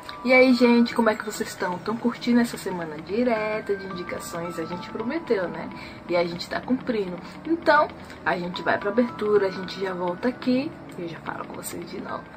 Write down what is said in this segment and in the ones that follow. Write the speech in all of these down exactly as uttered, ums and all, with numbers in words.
E aí, gente, como é que vocês estão? Estão curtindo essa semana direta de indicações? A gente prometeu, né? E a gente tá cumprindo. Então, a gente vai pra abertura, a gente já volta aqui e eu já falo com vocês de novo.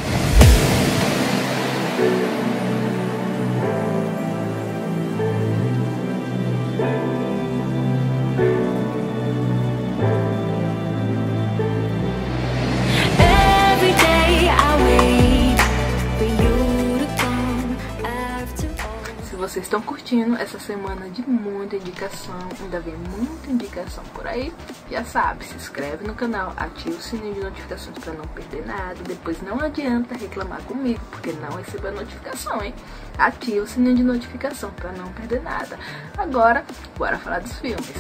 Vocês estão curtindo essa semana de muita indicação, ainda vem muita indicação por aí, já sabe, se inscreve no canal, ativa o sininho de notificações para não perder nada, depois não adianta reclamar comigo, porque não recebeu a notificação, hein? Ativa o sininho de notificação para não perder nada. Agora, bora falar dos filmes.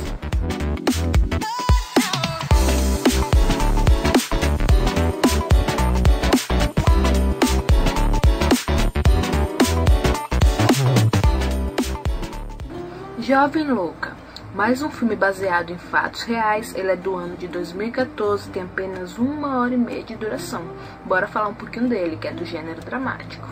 Jovem Louca, mais um filme baseado em fatos reais. Ele é do ano de dois mil e quatorze, tem apenas uma hora e meia de duração. Bora falar um pouquinho dele, que é do gênero dramático.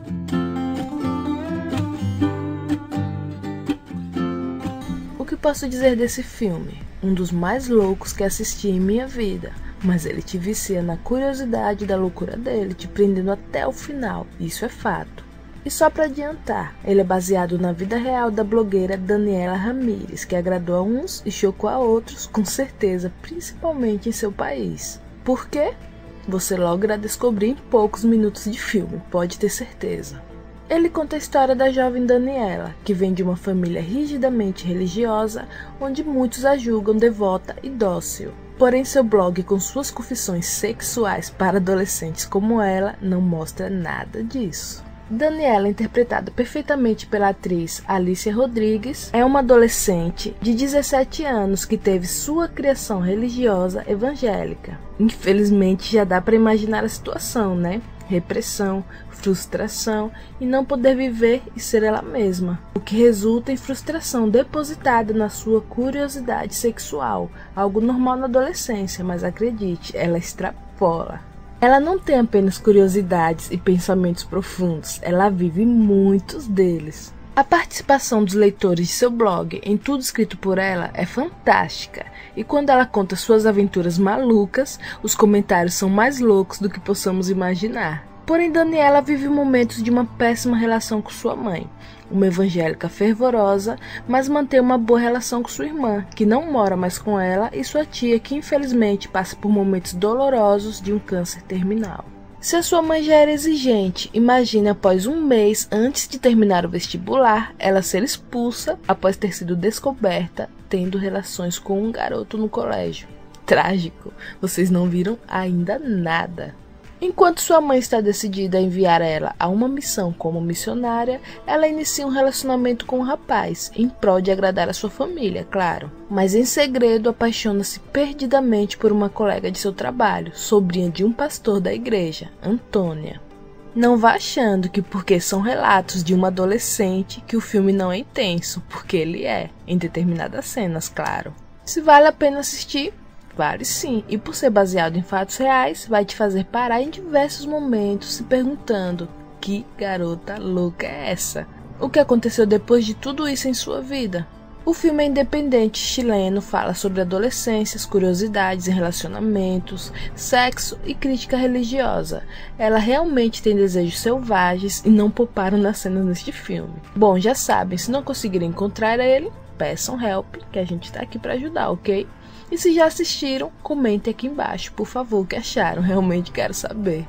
O que posso dizer desse filme? Um dos mais loucos que assisti em minha vida, mas ele te vicia na curiosidade da loucura dele, te prendendo até o final, isso é fato. E só para adiantar, ele é baseado na vida real da blogueira Daniela Ramírez, que agradou a uns e chocou a outros, com certeza, principalmente em seu país. Por quê? Você logo irá descobrir em poucos minutos de filme, pode ter certeza. Ele conta a história da jovem Daniela, que vem de uma família rigidamente religiosa, onde muitos a julgam devota e dócil. Porém, seu blog com suas confissões sexuais para adolescentes como ela não mostra nada disso. Daniela, interpretada perfeitamente pela atriz Alicia Rodrigues, é uma adolescente de dezessete anos que teve sua criação religiosa evangélica. Infelizmente, já dá para imaginar a situação, né? Repressão, frustração e não poder viver e ser ela mesma, o que resulta em frustração depositada na sua curiosidade sexual, algo normal na adolescência, mas acredite, ela extrapola. Ela não tem apenas curiosidades e pensamentos profundos, ela vive muitos deles. A participação dos leitores de seu blog em tudo escrito por ela é fantástica, e quando ela conta suas aventuras malucas, os comentários são mais loucos do que possamos imaginar. Porém, Daniela vive momentos de uma péssima relação com sua mãe, uma evangélica fervorosa, mas mantém uma boa relação com sua irmã, que não mora mais com ela, e sua tia, que infelizmente passa por momentos dolorosos de um câncer terminal. Se a sua mãe já era exigente, imagine após um mês antes de terminar o vestibular, ela ser expulsa após ter sido descoberta tendo relações com um garoto no colégio. Trágico, vocês não viram ainda nada. Enquanto sua mãe está decidida a enviar ela a uma missão como missionária, ela inicia um relacionamento com o rapaz, em prol de agradar a sua família, claro. Mas em segredo apaixona-se perdidamente por uma colega de seu trabalho, sobrinha de um pastor da igreja, Antônia. Não vá achando que porque são relatos de uma adolescente que o filme não é intenso, porque ele é, em determinadas cenas, claro. Se vale a pena assistir, vale sim, e por ser baseado em fatos reais, vai te fazer parar em diversos momentos se perguntando: que garota louca é essa? O que aconteceu depois de tudo isso em sua vida? O filme é independente chileno, fala sobre adolescências, curiosidades em relacionamentos, sexo e crítica religiosa. Ela realmente tem desejos selvagens e não pouparam nas cenas neste filme. Bom, já sabem, se não conseguirem encontrar ele, peçam help, que a gente tá aqui para ajudar, ok? E se já assistiram, comentem aqui embaixo, por favor, o que acharam, realmente quero saber.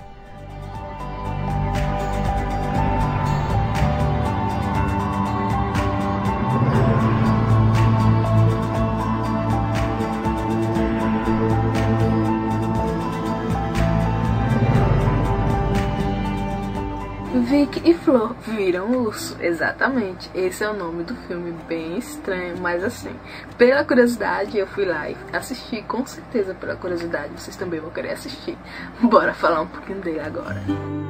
Vic e Flor viram urso, exatamente, esse é o nome do filme, bem estranho, mas assim, pela curiosidade eu fui lá e assisti, com certeza pela curiosidade, vocês também vão querer assistir. Bora falar um pouquinho dele agora.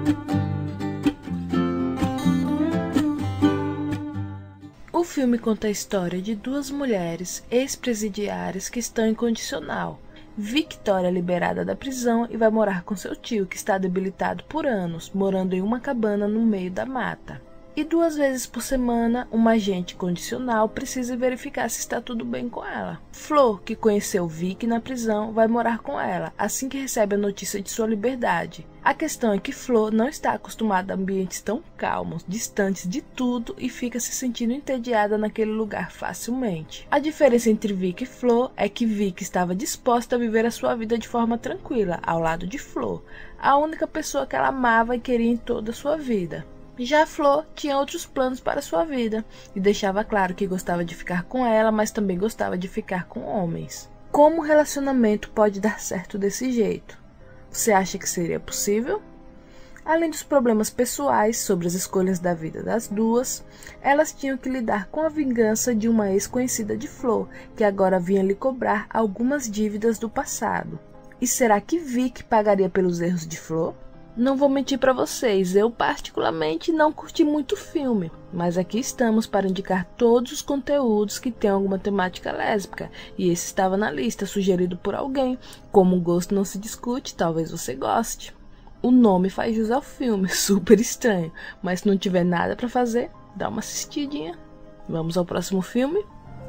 O filme conta a história de duas mulheres ex-presidiárias que estão em condicional. Victoria é liberada da prisão e vai morar com seu tio, que está debilitado por anos, morando em uma cabana no meio da mata. E duas vezes por semana, uma agente condicional precisa verificar se está tudo bem com ela. Flor, que conheceu Vic na prisão, vai morar com ela assim que recebe a notícia de sua liberdade. A questão é que Flor não está acostumada a ambientes tão calmos, distantes de tudo, e fica se sentindo entediada naquele lugar facilmente. A diferença entre Vic e Flor é que Vic estava disposta a viver a sua vida de forma tranquila, ao lado de Flor, a única pessoa que ela amava e queria em toda a sua vida. Já Flor tinha outros planos para sua vida e deixava claro que gostava de ficar com ela, mas também gostava de ficar com homens. Como um relacionamento pode dar certo desse jeito? Você acha que seria possível? Além dos problemas pessoais sobre as escolhas da vida das duas, elas tinham que lidar com a vingança de uma ex-conhecida de Flor, que agora vinha lhe cobrar algumas dívidas do passado. E será que Vic pagaria pelos erros de Flor? Não vou mentir para vocês, eu particularmente não curti muito o filme, mas aqui estamos para indicar todos os conteúdos que têm alguma temática lésbica, e esse estava na lista, sugerido por alguém. Como o gosto não se discute, talvez você goste. O nome faz jus ao filme, super estranho, mas se não tiver nada para fazer, dá uma assistidinha. Vamos ao próximo filme?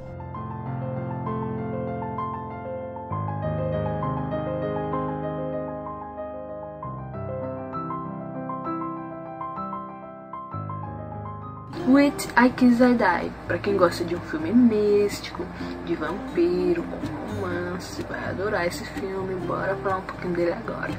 With I Kiss I Die, para quem gosta de um filme místico, de vampiro, com romance, vai adorar esse filme. Bora falar um pouquinho dele agora.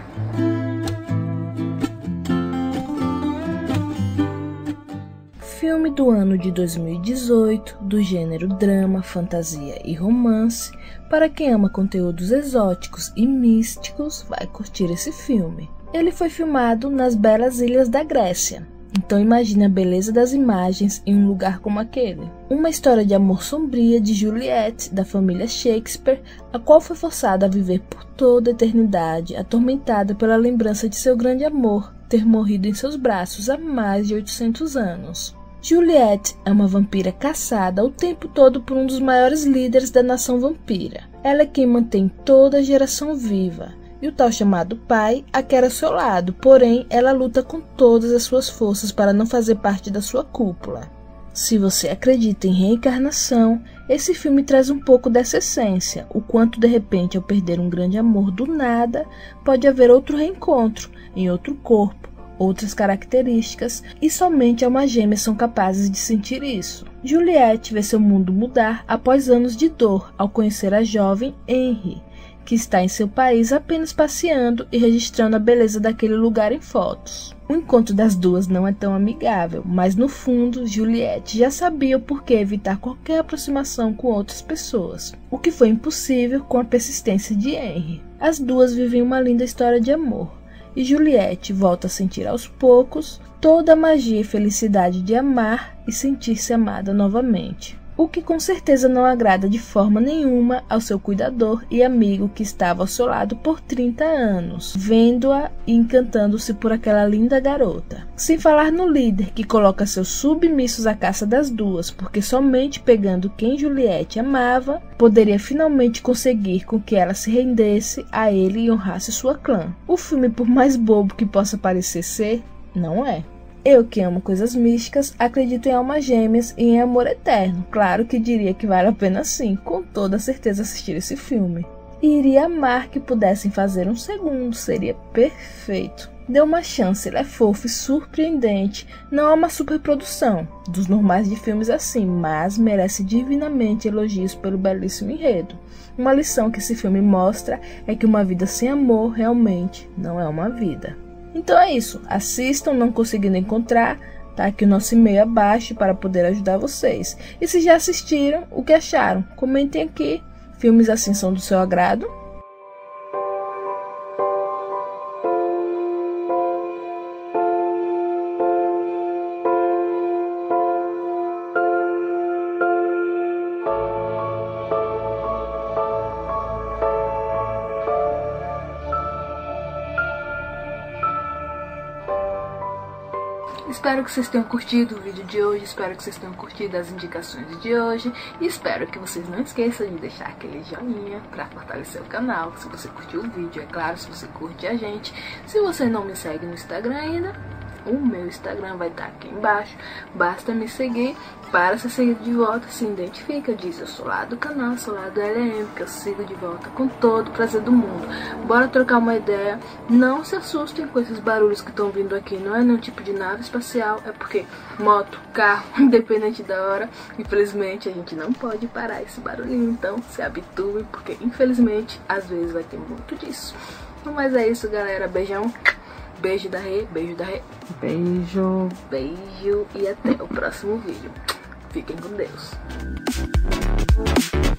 Filme do ano de dois mil e dezoito, do gênero drama, fantasia e romance. Para quem ama conteúdos exóticos e místicos, vai curtir esse filme. Ele foi filmado nas belas ilhas da Grécia. Então imagine a beleza das imagens em um lugar como aquele. Uma história de amor sombria de Juliette, da família Shakespeare, a qual foi forçada a viver por toda a eternidade, atormentada pela lembrança de seu grande amor ter morrido em seus braços há mais de oitocentos anos. Juliette é uma vampira caçada o tempo todo por um dos maiores líderes da nação vampira. Ela é quem mantém toda a geração viva. E o tal chamado pai a quer ao seu lado, porém ela luta com todas as suas forças para não fazer parte da sua cúpula. Se você acredita em reencarnação, esse filme traz um pouco dessa essência, o quanto de repente ao perder um grande amor do nada, pode haver outro reencontro, em outro corpo, outras características, e somente almas gêmeas são capazes de sentir isso. Juliette vê seu mundo mudar após anos de dor ao conhecer a jovem Henry, que está em seu país apenas passeando e registrando a beleza daquele lugar em fotos. O encontro das duas não é tão amigável, mas no fundo, Juliette já sabia o porquê evitar qualquer aproximação com outras pessoas, o que foi impossível com a persistência de Henry. As duas vivem uma linda história de amor, e Juliette volta a sentir aos poucos toda a magia e felicidade de amar e sentir-se amada novamente. O que com certeza não agrada de forma nenhuma ao seu cuidador e amigo que estava ao seu lado por trinta anos, vendo-a e encantando-se por aquela linda garota. Sem falar no líder que coloca seus submissos à caça das duas, porque somente pegando quem Juliette amava, poderia finalmente conseguir com que ela se rendesse a ele e honrasse sua clã. O filme, por mais bobo que possa parecer ser, não é. Eu, que amo coisas místicas, acredito em almas gêmeas e em amor eterno. Claro que diria que vale a pena sim, com toda certeza, assistir esse filme. E iria amar que pudessem fazer um segundo, seria perfeito. Dê uma chance, ele é fofo e surpreendente. Não é uma superprodução, dos normais de filmes assim, mas merece divinamente elogios pelo belíssimo enredo. Uma lição que esse filme mostra é que uma vida sem amor realmente não é uma vida. Então é isso, assistam, não conseguindo encontrar, tá aqui o nosso e-mail abaixo para poder ajudar vocês. E se já assistiram, o que acharam? Comentem aqui, filmes assim são do seu agrado? espero que vocês tenham curtido o vídeo de hoje, espero que vocês tenham curtido as indicações de hoje e espero que vocês não esqueçam de deixar aquele joinha pra fortalecer o canal, se você curtiu o vídeo, é claro, se você curte a gente. Se você não me segue no Instagram ainda, o meu Instagram vai estar aqui embaixo, basta me seguir para ser seguido de volta, se identifica, diz eu sou lá do canal, sou lá do L M, que eu sigo de volta com todo o prazer do mundo. Bora trocar uma ideia, não se assustem com esses barulhos que estão vindo aqui, não é nenhum tipo de nave espacial, é porque moto, carro, independente da hora, infelizmente a gente não pode parar esse barulhinho, então se habitue, porque infelizmente às vezes vai ter muito disso. Mas é isso, galera, beijão. Beijo da Rê, beijo da Rê. Beijo. Beijo e até o próximo vídeo. Fiquem com Deus.